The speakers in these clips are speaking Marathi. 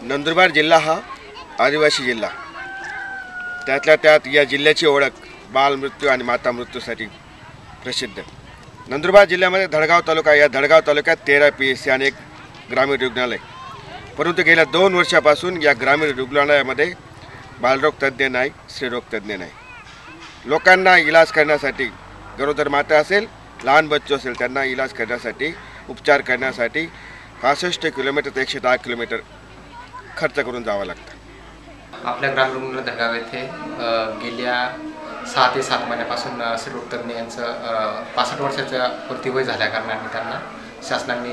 नंदुरबार जिल्हा हा आदिवासी जिल्हा, त्यातल्या त्यात या जिल्ह्याची ओळख बालमृत्यू आणि माता मृत्यूसाठी प्रसिद्ध। नंदुरबार जिल्ह्यामध्ये धडगाव तालुका, या धडगाव तालुक्यात 13 PSC आणि एक ग्रामीण रुग्णालय, परंतु गेल्या 2 वर्षापासून या ग्रामीण रुग्णालयामध्ये बालरोग तज्ज्ञ नाही, स्त्रीरोग तज्ज्ञ नाही। लोकांना इलाज करण्यासाठी, गरोदर माता असेल, लहान बच्चू असेल, त्यांना इलाज करण्यासाठी, उपचार करण्यासाठी 65 किलोमीटर ते 110 किलोमीटर खर्च करून जावं लागतं। आपल्या ग्रामीण रुग्णालय धडगाव येथे गेल्या 6 ते 7 महिन्यापासून स्त्रीरोग तज्ज्ञ यांचं 65 वर्षाचं पूर्ती वय झाल्या कारणाने त्यांना शासनाने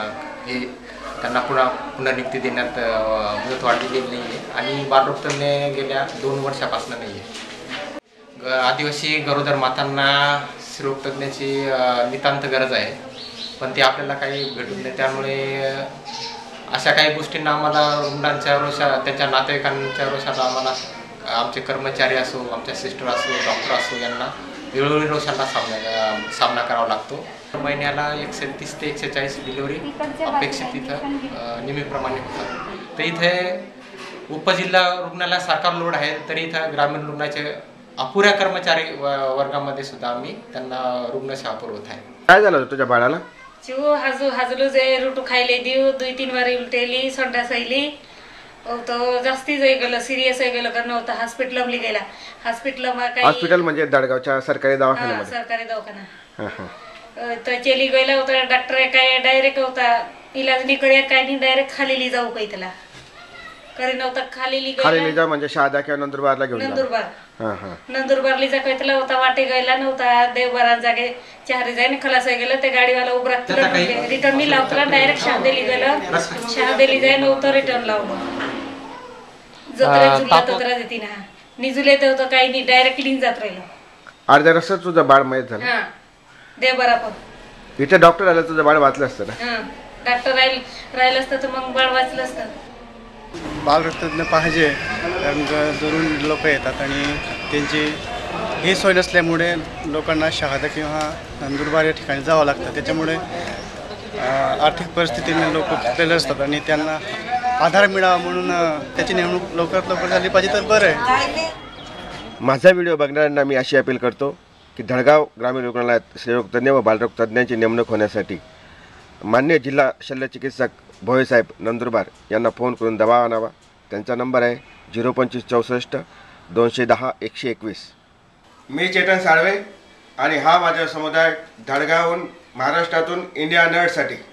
त्यांना पुनर्नियुक्ती देण्यात मुदत वाढलेली नाही आहे आणि बालरोग तज्ज्ञ गेल्या 2 वर्षापासून नाही आहे। आदिवासी गरोदर मातांना स्त्रीरोग तज्ज्ञाची नितांत गरज आहे, पण ते आपल्याला काही भेटून नाही। त्यामुळे अशा काही गोष्टींना आम्हाला रुग्णांच्या रोषा, त्यांच्या नातेवाईकांच्या रोषाला आम्हाला आमचे कर्मचारी असो, आमच्या सिस्टर असो, डॉक्टर असो, यांना वेळोवेळी रोषांना सामना करावा लागतो। महिन्याला 130 ते 140 डिलिव्हरी अपेक्षित इथं नेहमीप्रमाणे होतात। तर इथे उपजिल्हा रुग्णालय सरकार लोड आहे, तरी इथं ग्रामीण रुग्णाचे अपुऱ्या कर्मचारी वर्गामध्ये सुद्धा आम्ही त्यांना रुग्णसेवा पुरवत आहे। काय झालं तुझ्या बाळाला? चिव हाजलो जे रुटू खायले दिव 2-3 बार उलटेली, संडास आईली, तो जास्ती जाई गेलं, सिरियस आहे गेलं कारण होता हॉस्पिटलमध्ये गेला। हॉस्पिटल म्हणजे दडगावच्या सरकारी दवाखान्यामध्ये? सरकारी दवाखाना। तर चेली गेला होता, डॉक्टर काय डायरेक्ट होता इलाज नाही करे, काय नाही, डायरेक्ट खालीली जाऊ काही त्याला करे नव्हता। खालीली जा म्हणजे शहादा किंवा नंदुरबारला घेऊन नंदुरबारली जा काही त्याला होता, वाटे गेला नव्हता, देवबारा जागे चारी जाईन खलास गेलं, ते गाडीवाला उभं राहतं, रिटर्न मी लावतो, डायरेक्ट शहादेली गेलं, शहादेली जाय नव्हतं, रिटर्न लावलं। जत्रा झुला तत्रा देती ना निजुले ते होतं, काही नाही, डायरेक्ट लिंक जात राहिलं। अर्ध्या रस्त्यात तुझं बाळ मयत झालं? देवबारा पण इथे डॉक्टर आला, तुझं बाळ वाचलं असतं ना? डॉक्टर राहिलं असतं तर मग बाळ वाचलं असतं। बालरोग तज्ज्ञ पाहिजे, कारण दुरून लोक येतात आणि त्यांची ही सोय नसल्यामुळे लोकांना शहादा किंवा नंदुरबार या ठिकाणी जावं लागतं। त्याच्यामुळे आर्थिक परिस्थितीने लोक फुटलेले असतात आणि त्यांना आधार मिळावा म्हणून त्याची नेमणूक लवकरात लवकर झाली पाहिजे तर बरं आहे। माझा व्हिडिओ बघणाऱ्यांना मी अशी अपील करतो की धडगाव ग्रामीण रुग्णालयात स्त्रीरोग तज्ज्ञ व बालरोग तज्ज्ञांची नेमणूक होण्यासाठी माननीय जिल्हा शल्यचिकित्सक भोयेसाहेब नंदुरबार यांना फोन करून दबाव आणावा। त्यांचा नंबर आहे 02564 210 121। मी चेतन साळवे आणि हा माझा समुदाय धडगावहून, महाराष्ट्रातून इंडिया नर्ससाठी